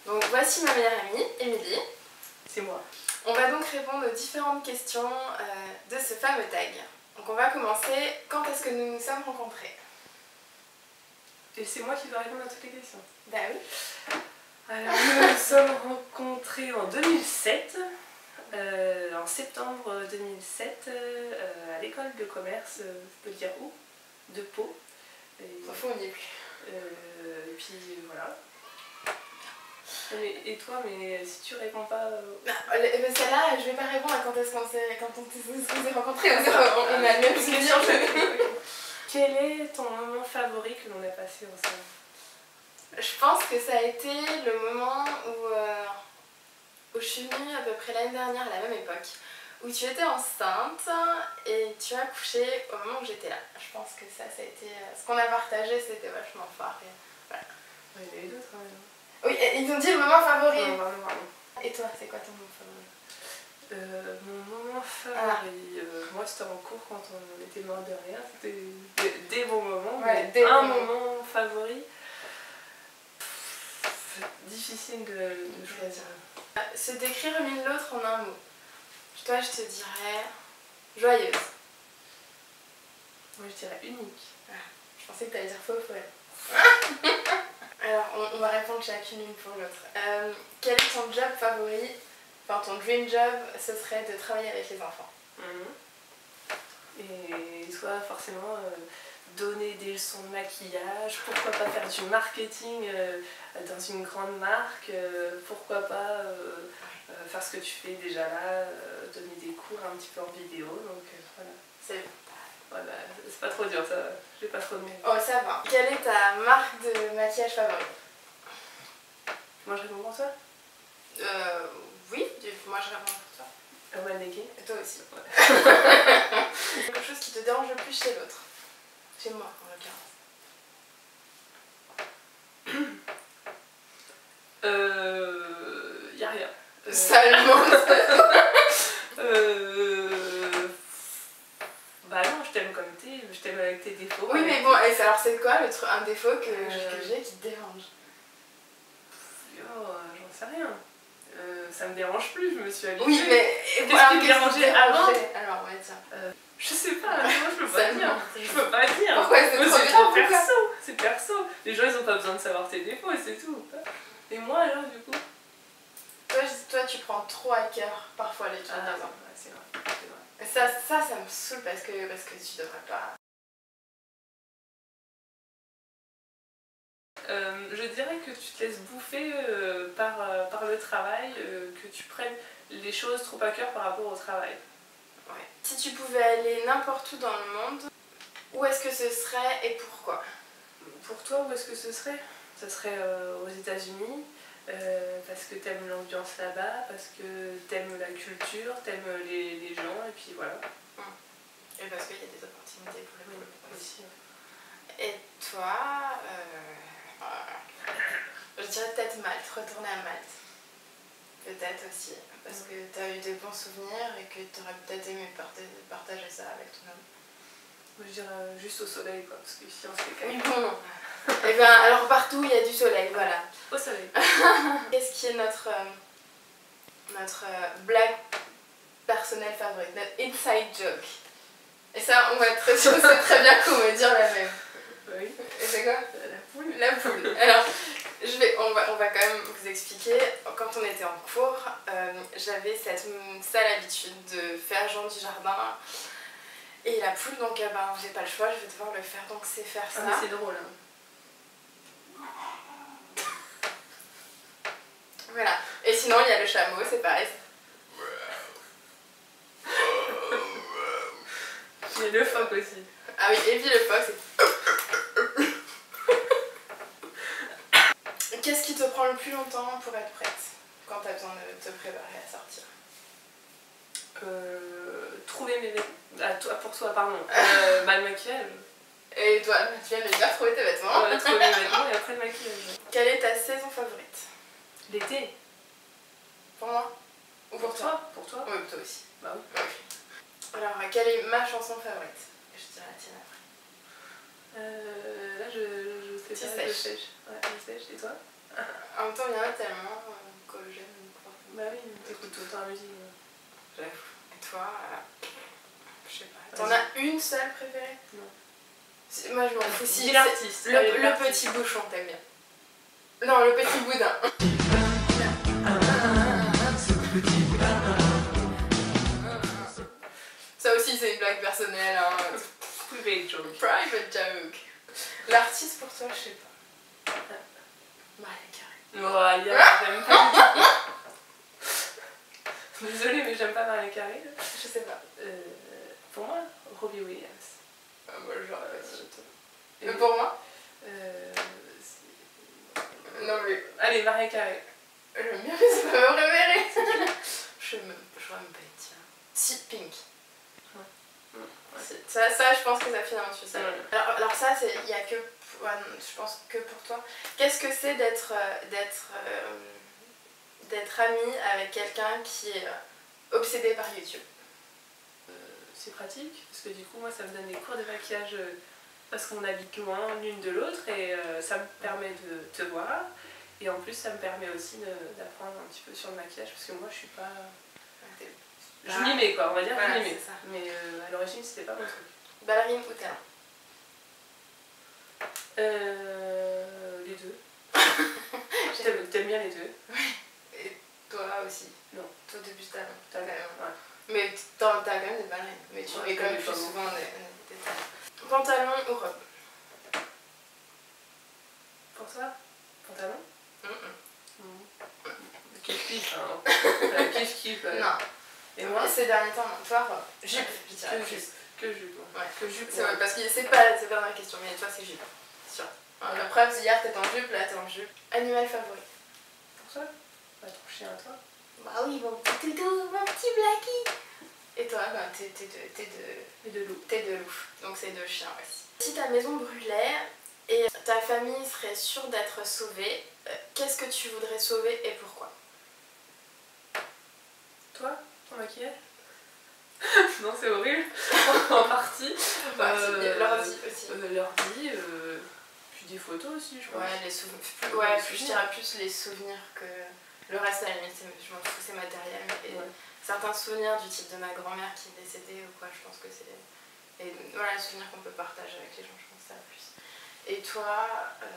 Donc voici ma meilleure amie, Émilie. C'est moi. On va donc répondre aux différentes questions de ce fameux tag. Donc on va commencer. Quand est-ce que nous nous sommes rencontrés? Et c'est moi qui dois répondre à toutes les questions. Bah oui. Alors nous nous sommes rencontrés en 2007, en septembre 2007, à l'école de commerce, je peux dire où? De Pau. Au fond on n'y est plus. Et puis voilà. Et toi, mais si tu réponds pas... Celle-là, je vais pas répondre à quand est-ce qu'on s'est rencontrés. On a le même souvenir. Quel est ton moment favori que l'on a passé ensemble? Je pense que ça a été le moment où je suis venue à peu près l'année dernière à la même époque, où tu étais enceinte et tu as accouché au moment où j'étais là. Je pense que ça a été... Ce qu'on a partagé, c'était vachement fort. Et voilà. Il y en a eu d'autres quand même. Oui, ils ont dit le moment favori. Non, vraiment. Et toi, c'est quoi ton moment favori? Mon moment favori, moi c'était en cours quand on était mort de rien, c'était des bons moments, ouais, mais un moment favori, difficile de choisir. Se décrire l'une l'autre en un mot. Toi, je te dirais joyeuse. Moi je dirais unique. Ah, je pensais que tu allais dire faux folle. Alors, on va répondre chacune l'une pour l'autre. Quel est ton job favori? Enfin, ton dream job, ce serait de travailler avec les enfants. Et soit forcément donner des leçons de maquillage, pourquoi pas faire du marketing dans une grande marque, pourquoi pas faire ce que tu fais déjà là, donner des cours un petit peu en vidéo, donc voilà. Voilà, c'est pas trop dur ça, j'ai pas trop de mots. Oh ça va. Quelle est ta marque de maquillage favorite? Moi je réponds pour toi? Oui, moi je réponds pour toi. Un mannequin? Et toi aussi. Ouais. Quelque chose qui te dérange le plus chez l'autre? Chez moi en l'occurrence. Y'a rien. Salement. Bah non, je t'aime comme t'es, je t'aime avec tes défauts. Oui mais bon, alors c'est quoi un défaut que j'ai qui te dérange? J'en sais rien. Ça me dérange plus, je me suis habituée. Oui mais qu'est-ce qui me dérangeait avant? Alors ouais tiens. Je sais pas, moi je peux pas dire. Je peux pas dire. Pourquoi c'est trop perso? C'est perso. Les gens ils ont pas besoin de savoir tes défauts et c'est tout. Et moi alors du coup? Toi tu prends trop à cœur parfois les trucs des enfants. Ouais, c'est vrai. Et ça me saoule parce que tu devrais pas. Je dirais que tu te laisses bouffer par le travail, que tu prennes les choses trop à cœur par rapport au travail. Ouais. Si tu pouvais aller n'importe où dans le monde, où est-ce que ce serait et pourquoi? Pour toi, où est-ce que ce serait? Ce serait aux États-Unis, parce que t'aimes l'ambiance là-bas, parce que t'aimes la culture, t'aimes les gens, et puis voilà. Et parce qu'il y a des opportunités pour les développer aussi. Et toi, je dirais peut-être Malte, retourner à Malte. Peut-être aussi, parce que tu as eu des bons souvenirs et que tu aurais peut-être aimé partager ça avec ton homme. Moi je dirais juste au soleil, quoi, parce qu'ici on se fait Oui, bon. Et bien alors partout il y a du soleil, voilà. Au soleil. Qu'est-ce qui est notre blague personnelle favorite, notre inside joke? Et ça, on va être très sûr, c'est très bien qu'on va dire la même. Oui. Et c'est quoi? La poule. La poule. Alors, on va quand même vous expliquer. Quand on était en cours, j'avais cette sale habitude de faire genre du jardin. Et la poule, donc j'ai pas le choix, je vais devoir le faire, donc c'est faire ça. Ah mais c'est drôle hein. Voilà. Et sinon il y a le chameau, c'est pareil. Il y a le phoque aussi. Ah oui, et puis le phoque c'est... Qu'est-ce qui te prend le plus longtemps pour être prête quand tu as besoin de te préparer à sortir? Trouver mes vêtements. Pour toi, pardon. Le maquillage. Et toi, tu viens de bien trouver tes vêtements. Trouver mes vêtements et après le maquillage. Quelle est ta saison favorite? L'été. Pour moi? Ou pour toi? Pour toi? Oui, pour toi aussi. Bah oui. Okay. Alors, quelle est ma chanson favorite? Je dirais la tienne après. Là, je sais pas. Je sèche. Ouais, je sèche. Et toi? En même temps, il y en a tellement que j'aime quoi. Bah oui, t'écoutes autant la musique. J'avoue. Et toi, je sais pas. T'en as une seule préférée? Non. Moi, je m'en fous. Si, l'artiste. Le petit bouchon, t'aimes bien. Non, le petit boudin. Ça aussi, c'est une blague personnelle. Hein. Private joke. Private joke. L'artiste pour toi, je sais pas. Mariah Carey. Mariah, j'aime pas du tout. Désolée, mais j'aime pas Mariah Carey. Je sais pas. Pour moi, Robbie Williams. Moi, j'aurais pas dit. Mais pour moi non, mais. Allez, Mariah Carey. J'aime bien, mais c'est pas me révéler. Je pourrais même pas le dire. Si, Pink. Ouais. Ça, je pense que ça finance sur ça. Ouais. Alors ça, il y a que. Ouais, je pense que pour toi. Qu'est-ce que c'est d'être ami avec quelqu'un qui est obsédé par YouTube? C'est pratique, parce que du coup, moi, ça me donne des cours de maquillage parce qu'on habite loin l'une de l'autre et ça me permet de te voir. Et en plus, ça me permet aussi d'apprendre un petit peu sur le maquillage parce que moi, je suis pas. Je m'y mets quoi, on va dire, voilà, je m'y mets. Mais à l'origine, c'était pas mon truc. Ballerine ou talent? Les deux. T'aimes bien les deux? Et toi aussi? Non. Toi, t'es plus talent. Talent, ouais. Mais t'as quand même des ballerines. Mais tu mets quand même plus souvent des talons. Pantalon ou robe? Pour toi? Pantalon? Kiff, hein. Kiff. Non. Et moi? Ces derniers temps, non. Toi, robe. Jupe, je dirais. Que jupe. Ouais, que jupe. C'est vrai, parce que c'est pas dans la question, mais toi, c'est jupe. Sûr. La preuve, hier, t'étais en jupe, là, t'es en jupe. Animal favori? Pour toi? Bah, ton chien à toi. Bah oui, mon petit toutou, mon petit Blackie. Et toi, bah, t'es de loup. Donc c'est de chien aussi. Si ta maison brûlait et ta famille serait sûre d'être sauvée, qu'est-ce que tu voudrais sauver et pourquoi? Toi? Ton maquillage? Non, c'est horrible. En partie. L'ordi aussi. L'ordi, puis des photos aussi, je pense. Ouais, les souvenirs. Ouais, je dirais plus les souvenirs que le reste, à la limite, je m'en fous, c'est matériel. Mais certains souvenirs du type de ma grand-mère qui est décédée ou quoi, je pense que c'est. Et voilà, les souvenirs qu'on peut partager avec les gens, je pense que ça plus. Et toi,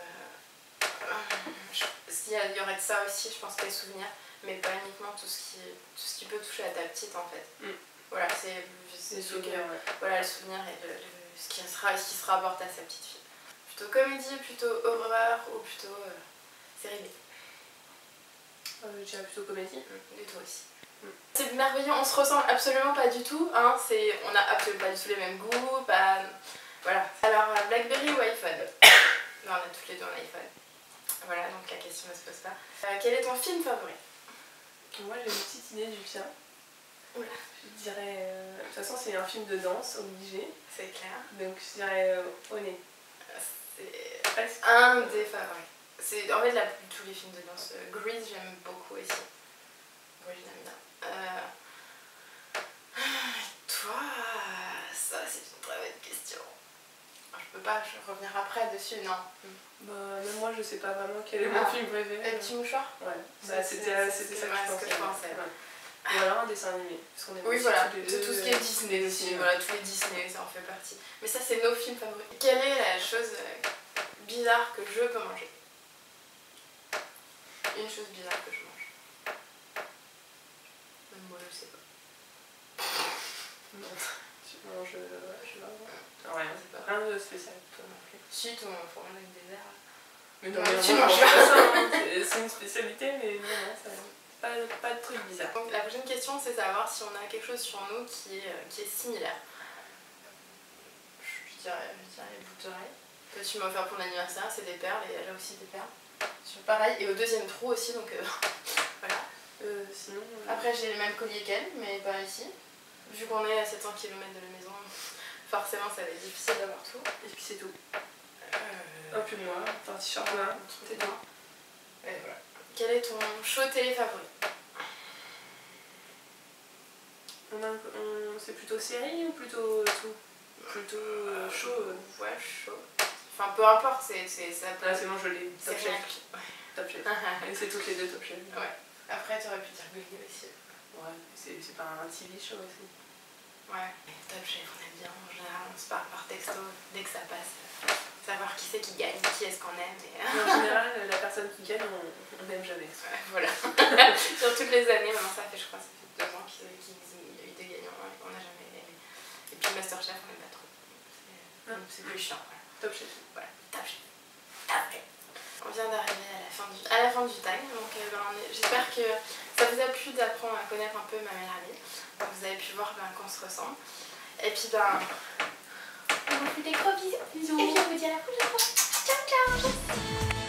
il y aurait de ça aussi, je pense, les souvenirs, mais pas uniquement tout ce qui peut toucher à ta petite en fait. Voilà, c'est les souvenirs, voilà, le souvenir et ce qui se rapporte à sa petite fille. Plutôt comédie, plutôt horreur ou plutôt série B? Je dirais plutôt comédie. Et toi aussi. C'est merveilleux, on se ressemble absolument pas du tout, hein, on a absolument pas du tout les mêmes goûts, voilà. Alors, Blackberry ou iPhone? Non, on a toutes les deux un iPhone. Voilà, donc la question ne se pose pas. Quel est ton film favori? Moi, j'ai une petite idée du tien. Oula. Je dirais. De toute façon, c'est un film de danse obligé. C'est clair. Donc, je dirais Oné. C'est un des favoris. C'est en fait tous les films de danse. Grease, j'aime beaucoup aussi. Oui, je l'aime bien. Toi, ça c'est une très bonne question. Je peux pas revenir après dessus, non. Bah, même moi, je sais pas vraiment quel est mon film préféré. Le petit mouchoir? Ouais, bah, c'était ça que je pensais. Ou alors un dessin animé. Parce qu'on aime oui, voilà, tous les deux, tout ce qui est Disney aussi. Voilà, tous les Disney, ça en fait partie. Mais ça, c'est nos films favoris. Quelle est la chose bizarre que je peux manger? Une chose bizarre que je mange. Même moi, je sais pas. Non, tu manges. Rien, c'est pas. Rien de spécial, toi non plus. Si, ton fromage avec des airs. Mais non, tu manges pas ça, c'est une spécialité, mais non, ça. Pas de truc bizarre. Donc la prochaine question, c'est savoir si on a quelque chose sur nous qui est similaire. Je dirais les boucles d'oreilles. Que tu m'as offert pour l'anniversaire, c'est des perles et elle a aussi des perles. Pareil, et au deuxième trou aussi, donc voilà. Sinon. Après, j'ai le même collier qu'elle, mais pas ici. Vu qu'on est à 700 km de la maison, forcément ça va être difficile d'avoir tout. Et puis c'est tout. Un peu de noir, un t-shirt noir. C'est bien. Et voilà. Quel est ton show télé favori? C'est plutôt série ou plutôt tout? Plutôt show? Ouais, show. Enfin, peu importe, ça peut... C'est bon, je l'ai. C'est Top Chef. Top Chef. Et c'est toutes les deux Top Chef. Ouais. Après, tu aurais pu dire Glee aussi. Ouais, c'est pas un TV show aussi. Ouais. Top Chef, on aime bien. En général, on se parle par texto dès que ça passe. Savoir qui c'est qui gagne, qui est-ce qu'on aime. Et... En général, la personne qui gagne, on n'aime jamais. Ouais, voilà. Sur toutes les années, maintenant ça fait, je crois, ça fait 2 ans qu'il y a eu 2 gagnants et qu'on n'a jamais aimé. Et puis Masterchef, on n'aime pas trop. C'est plus chiant. Voilà. Top Chef. Voilà, Top Chef. Top Chef. On vient d'arriver à la fin du tag, donc j'espère que ça vous a plu d'apprendre à connaître un peu ma meilleure amie. Donc vous avez pu voir qu'on se ressemble. Et puis on vous fait des gros bisous. Et puis on vous dit à la prochaine fois. Ciao ciao.